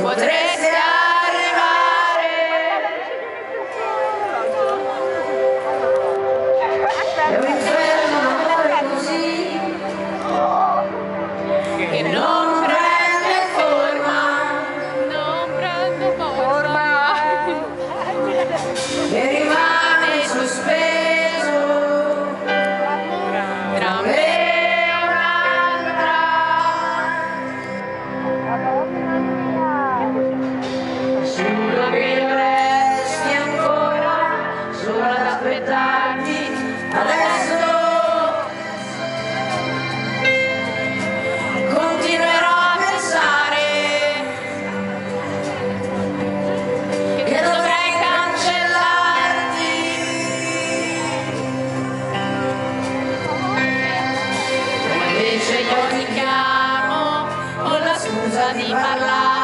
potresti arrivare. È un inferno amore così che non prende forma, e rimane sospeso tra me e un'altra. Solo che io resti ancora solo ad aspettarti adesso. Continuerò a pensare che dovrei cancellarti, ma invece io ti chiamo con la scusa di parlare.